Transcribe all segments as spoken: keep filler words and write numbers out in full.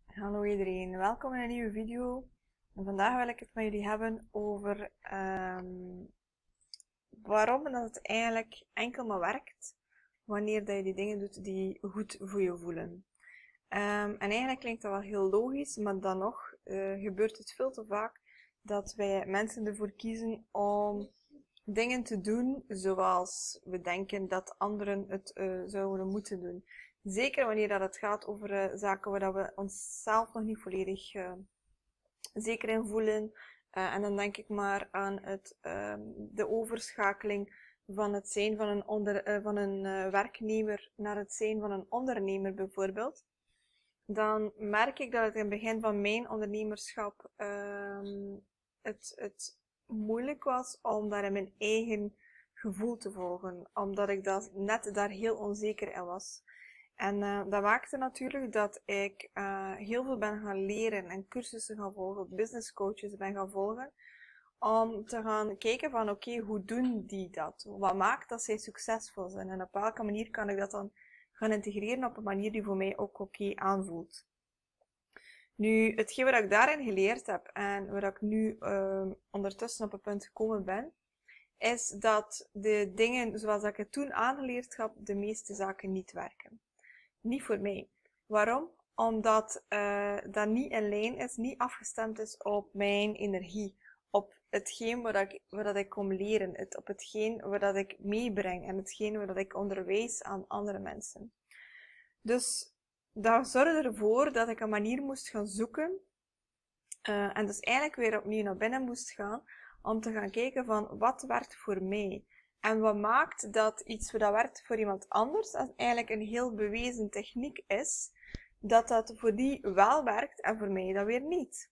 Hallo iedereen, welkom in een nieuwe video. En vandaag wil ik het met jullie hebben over um, waarom dat het eigenlijk enkel maar werkt wanneer dat je die dingen doet die goed voor je voelen. Um, en eigenlijk klinkt dat wel heel logisch, maar dan nog uh, gebeurt het veel te vaak dat wij mensen ervoor kiezen om dingen te doen zoals we denken dat anderen het uh, zouden moeten doen. Zeker wanneer dat het gaat over uh, zaken waar dat we onszelf nog niet volledig uh, zeker in voelen. Uh, en dan denk ik maar aan het, uh, de overschakeling van het zijn van een, onder, uh, van een uh, werknemer naar het zijn van een ondernemer bijvoorbeeld. Dan merk ik dat het in het begin van mijn ondernemerschap uh, het, het moeilijk was om daar in mijn eigen gevoel te volgen. Omdat ik dat net daar heel onzeker in was. En uh, dat maakte natuurlijk dat ik uh, heel veel ben gaan leren en cursussen gaan volgen, business coaches ben gaan volgen, om te gaan kijken van oké, okay, hoe doen die dat? Wat maakt dat zij succesvol zijn? En op welke manier kan ik dat dan gaan integreren op een manier die voor mij ook oké okay aanvoelt? Nu, hetgeen wat ik daarin geleerd heb en waar ik nu uh, ondertussen op een punt gekomen ben, is dat de dingen zoals ik het toen aangeleerd heb, de meeste zaken niet werken. Niet voor mij. Waarom? Omdat uh, dat niet in lijn is, niet afgestemd is op mijn energie. Op hetgeen wat ik, wat ik kom leren. Het, op hetgeen wat ik meebreng. En hetgeen wat ik onderwijs aan andere mensen. Dus dat zorgde ervoor dat ik een manier moest gaan zoeken. Uh, en dus eigenlijk weer opnieuw naar binnen moest gaan. Om te gaan kijken van wat werkt voor mij. En wat maakt dat iets wat werkt voor iemand anders, dat eigenlijk een heel bewezen techniek is, dat dat voor die wel werkt en voor mij dat weer niet.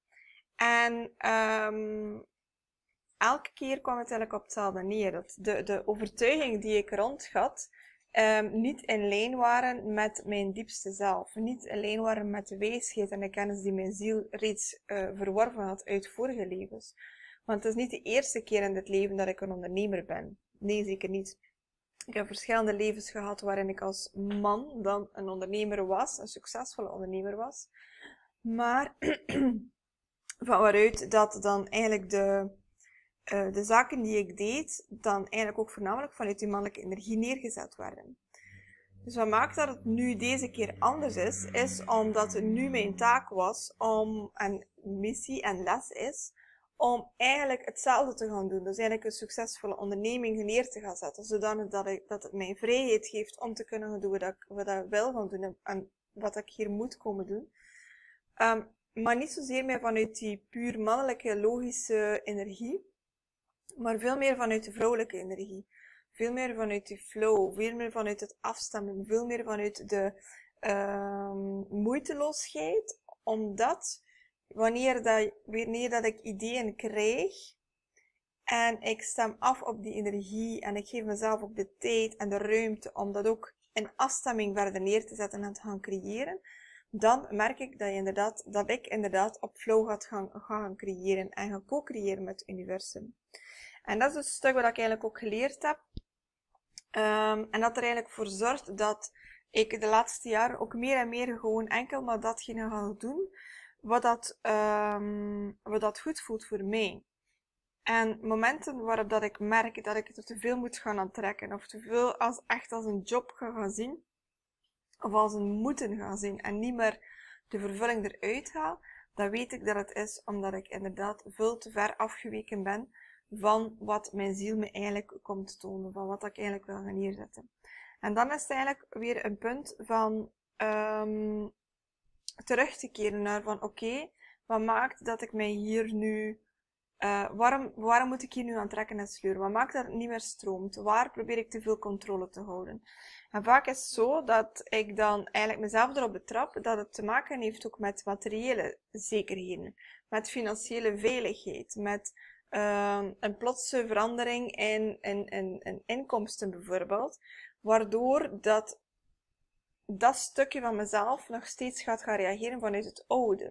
En um, elke keer kwam het eigenlijk op hetzelfde neer. Dat de, de overtuiging die ik rond had, um, niet in lijn waren met mijn diepste zelf. Niet in lijn waren met de wijsheid en de kennis die mijn ziel reeds uh, verworven had uit vorige levens. Want het is niet de eerste keer in dit leven dat ik een ondernemer ben. Nee, zeker niet. Ik heb verschillende levens gehad waarin ik als man dan een ondernemer was, een succesvolle ondernemer was. Maar van waaruit dat dan eigenlijk de, uh, de zaken die ik deed, dan eigenlijk ook voornamelijk vanuit die mannelijke energie neergezet werden. Dus wat maakt dat het nu deze keer anders is, is omdat het nu mijn taak was om, en missie en les is, om eigenlijk hetzelfde te gaan doen. Dus eigenlijk een succesvolle onderneming neer te gaan zetten. Zodanig dat, ik, dat het mij vrijheid geeft om te kunnen gaan doen wat ik, wat ik wil gaan doen. En wat ik hier moet komen doen. Um, maar niet zozeer meer vanuit die puur mannelijke, logische energie. Maar veel meer vanuit de vrouwelijke energie. Veel meer vanuit die flow. Veel meer vanuit het afstemmen. Veel meer vanuit de um, moeiteloosheid. Omdat Wanneer dat, wanneer dat ik ideeën krijg en ik stem af op die energie en ik geef mezelf ook de tijd en de ruimte om dat ook in afstemming verder neer te zetten en te gaan creëren, dan merk ik dat, je inderdaad, dat ik inderdaad op flow ga gaan, gaan creëren en ga co-creëren met het universum. En dat is dus een stuk wat ik eigenlijk ook geleerd heb. Um, en dat er eigenlijk voor zorgt dat ik de laatste jaren ook meer en meer gewoon enkel maar datgene ga doen wat dat, um, wat dat goed voelt voor mij. En momenten waarop dat ik merk dat ik het te veel moet gaan aantrekken, of te veel als, echt als een job ga gaan zien, of als een moeten gaan zien, en niet meer de vervulling eruit haal, dan weet ik dat het is omdat ik inderdaad veel te ver afgeweken ben van wat mijn ziel me eigenlijk komt tonen, van wat ik eigenlijk wil gaan neerzetten. En dan is het eigenlijk weer een punt van um, terug te keren naar van oké, okay, wat maakt dat ik mij hier nu, uh, waarom, waarom moet ik hier nu aan trekken en sleuren? Wat maakt dat het niet meer stroomt? Waar probeer ik te veel controle te houden? En vaak is het zo dat ik dan eigenlijk mezelf erop betrap dat het te maken heeft ook met materiële zekerheden, met financiële veiligheid, met uh, een plotse verandering in, in, in, in inkomsten bijvoorbeeld, waardoor dat dat stukje van mezelf nog steeds gaat gaan reageren vanuit het oude.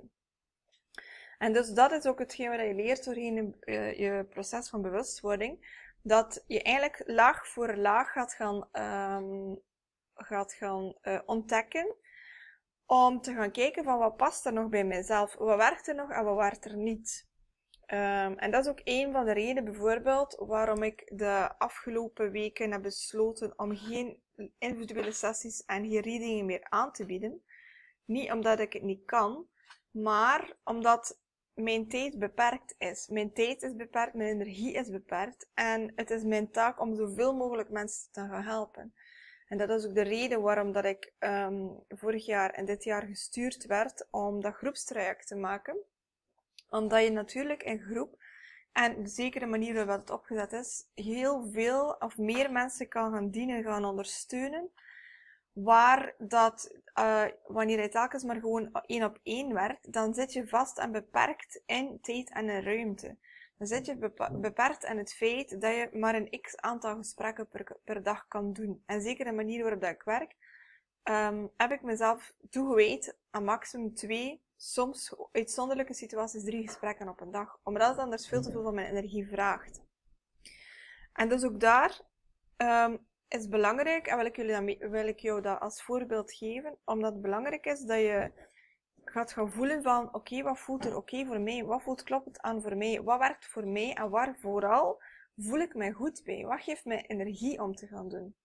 En dus dat is ook hetgeen wat je leert doorheen je, je proces van bewustwording. Dat je eigenlijk laag voor laag gaat gaan, um, gaat gaan uh, ontdekken om te gaan kijken van wat past er nog bij mijzelf, wat werkt er nog en wat werkt er niet. Um, en dat is ook een van de redenen bijvoorbeeld waarom ik de afgelopen weken heb besloten om geen individuele sessies en geen readingen meer aan te bieden. Niet omdat ik het niet kan, maar omdat mijn tijd beperkt is. Mijn tijd is beperkt, mijn energie is beperkt en het is mijn taak om zoveel mogelijk mensen te gaan helpen. En dat is ook de reden waarom dat ik um, vorig jaar en dit jaar gestuurd werd om dat groepstraject te maken. Omdat je natuurlijk in groep, en zeker de manier waarop het opgezet is, heel veel of meer mensen kan gaan dienen, gaan ondersteunen. Waar dat, uh, wanneer je telkens maar gewoon één op één werkt, dan zit je vast en beperkt in tijd en in ruimte. Dan zit je beperkt aan het feit dat je maar een x aantal gesprekken per, per dag kan doen. En zeker de manier waarop dat ik werk, um, heb ik mezelf toegewijd aan maximum twee, soms uitzonderlijke situaties drie gesprekken op een dag. Omdat het anders veel te veel van mijn energie vraagt. En dus ook daar um, is belangrijk, en wil ik, jullie dan mee, wil ik jou dat als voorbeeld geven, omdat het belangrijk is dat je gaat gaan voelen van, oké, okay, wat voelt er oké okay voor mij? Wat voelt kloppend aan voor mij? Wat werkt voor mij? En waar vooral voel ik mij goed bij? Wat geeft mij energie om te gaan doen?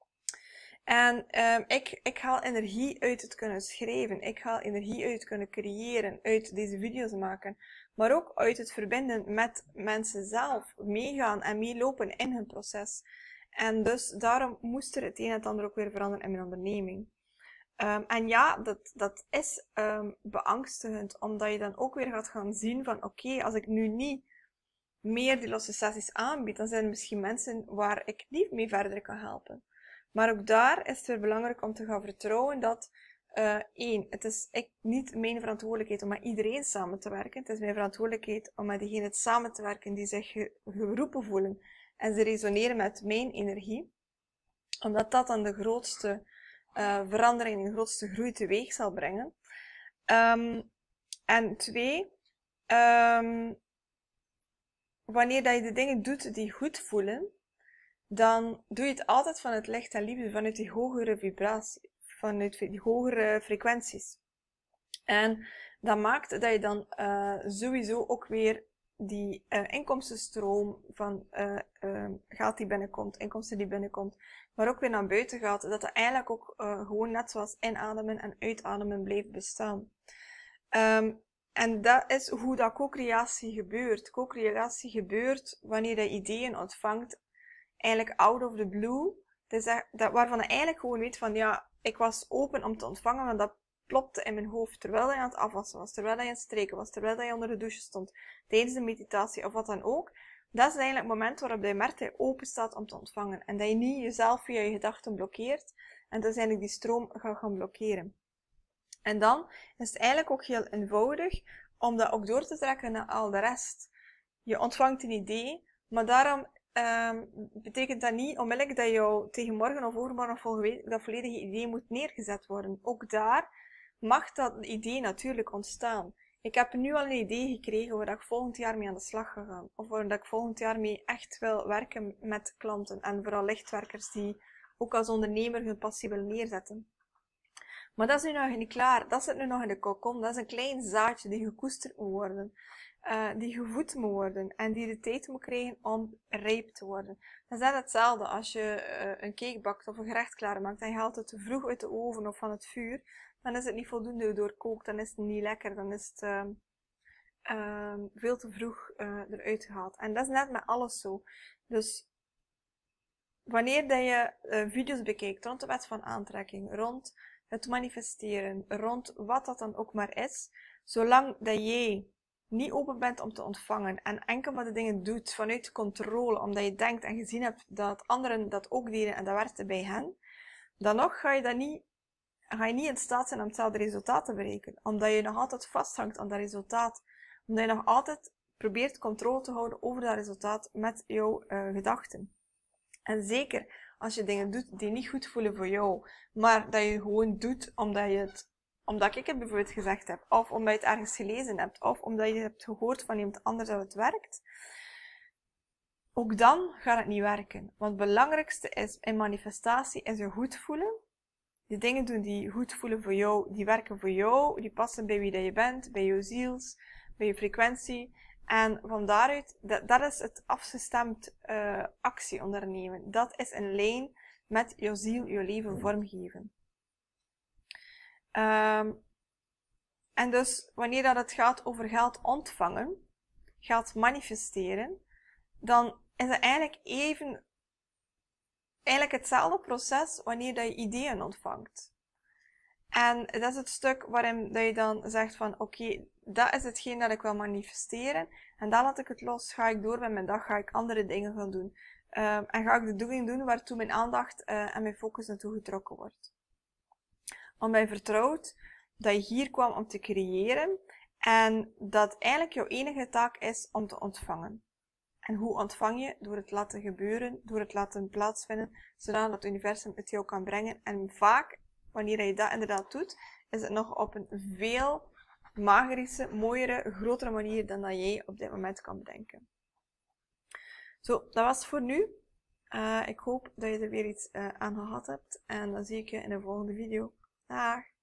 En um, ik, ik haal energie uit het kunnen schrijven. Ik haal energie uit het kunnen creëren, uit deze video's maken. Maar ook uit het verbinden met mensen zelf. Meegaan en meelopen in hun proces. En dus daarom moest er het een en het ander ook weer veranderen in mijn onderneming. Um, en ja, dat, dat is um, beangstigend, omdat je dan ook weer gaat gaan zien van, oké, okay, als ik nu niet meer die losse sessies aanbied, dan zijn er misschien mensen waar ik niet mee verder kan helpen. Maar ook daar is het weer belangrijk om te gaan vertrouwen dat, uh, één, het is ik, niet mijn verantwoordelijkheid om met iedereen samen te werken. Het is mijn verantwoordelijkheid om met diegenen samen te werken die zich geroepen voelen en ze resoneren met mijn energie. Omdat dat dan de grootste uh, verandering en de grootste groei teweeg zal brengen. Um, en twee, um, wanneer dat je de dingen doet die goed voelen, dan doe je het altijd vanuit licht en liefde, vanuit die hogere vibratie, vanuit die hogere frequenties. En dat maakt dat je dan uh, sowieso ook weer die uh, inkomstenstroom van uh, uh, geld die binnenkomt, inkomsten die binnenkomt, maar ook weer naar buiten gaat, dat dat eigenlijk ook uh, gewoon net zoals inademen en uitademen blijft bestaan. Um, en dat is hoe dat co-creatie gebeurt. Co-creatie gebeurt wanneer je ideeën ontvangt, eigenlijk out of the blue, dus dat, dat, waarvan je eigenlijk gewoon weet van, ja, ik was open om te ontvangen, want dat plopte in mijn hoofd, terwijl je aan het afwassen was, terwijl je aan het streken was, terwijl je onder de douche stond, tijdens de meditatie of wat dan ook. Dat is eigenlijk het moment waarop je merkt dat je open staat om te ontvangen. En dat je niet jezelf via je gedachten blokkeert, en dus eigenlijk die stroom gaat gaan blokkeren. En dan is het eigenlijk ook heel eenvoudig om dat ook door te trekken naar al de rest. Je ontvangt een idee, maar daarom Um, betekent dat niet onmiddellijk dat jou tegen morgen of overmorgen of volgende week dat volledige idee moet neergezet worden. Ook daar mag dat idee natuurlijk ontstaan. Ik heb nu al een idee gekregen waar ik volgend jaar mee aan de slag ga gaan. Of waar ik volgend jaar mee echt wil werken met klanten. En vooral lichtwerkers die ook als ondernemer hun passie willen neerzetten. Maar dat is nu nog niet klaar. Dat zit nu nog in de kokon. Dat is een klein zaadje die gekoesterd moet worden. Uh, die gevoed moet worden en die de tijd moet krijgen om rijp te worden. Dat is net hetzelfde als je uh, een cake bakt of een gerecht klaarmaakt en je haalt het te vroeg uit de oven of van het vuur, dan is het niet voldoende doorkookt, dan is het niet lekker, dan is het uh, uh, veel te vroeg uh, eruit gehaald. En dat is net met alles zo. Dus wanneer dat je uh, video's bekijkt rond de wet van aantrekking, rond het manifesteren, rond wat dat dan ook maar is, zolang dat jij niet open bent om te ontvangen en enkel maar de dingen doet vanuit controle, omdat je denkt en gezien hebt dat anderen dat ook deden en dat werkte bij hen, dan nog ga je, dat niet, ga je niet in staat zijn om hetzelfde resultaat te bereiken. Omdat je nog altijd vasthangt aan dat resultaat. Omdat je nog altijd probeert controle te houden over dat resultaat met jouw uh, gedachten. En zeker als je dingen doet die niet goed voelen voor jou, maar dat je gewoon doet omdat je het Omdat ik het bijvoorbeeld gezegd heb, of omdat je het ergens gelezen hebt, of omdat je het hebt gehoord van iemand anders dat het werkt, ook dan gaat het niet werken. Want het belangrijkste is in manifestatie is je goed voelen, die dingen doen die goed voelen voor jou, die werken voor jou, die passen bij wie dat je bent, bij je ziels, bij je frequentie. En van daaruit, dat, dat is het afgestemd uh, actie ondernemen. Dat is in lijn met je ziel, je leven vormgeven. Um, en dus, wanneer dat het gaat over geld ontvangen, geld manifesteren, dan is het eigenlijk even, eigenlijk hetzelfde proces wanneer dat je ideeën ontvangt. En dat is het stuk waarin dat je dan zegt van, oké, okay, dat is hetgeen dat ik wil manifesteren. En dan laat ik het los, ga ik door met mijn dag, ga ik andere dingen gaan doen. Um, en ga ik de dingen doen waartoe mijn aandacht uh, en mijn focus naartoe getrokken wordt. Omdat je vertrouwt dat je hier kwam om te creëren. En dat eigenlijk jouw enige taak is om te ontvangen. En hoe ontvang je? Door het laten gebeuren, door het laten plaatsvinden, zodat het universum het jou kan brengen. En vaak, wanneer je dat inderdaad doet, is het nog op een veel magische, mooiere, grotere manier dan dat jij op dit moment kan bedenken. Zo, dat was voor nu. Uh, ik hoop dat je er weer iets uh, aan gehad hebt. En dan zie ik je in de volgende video. Dag!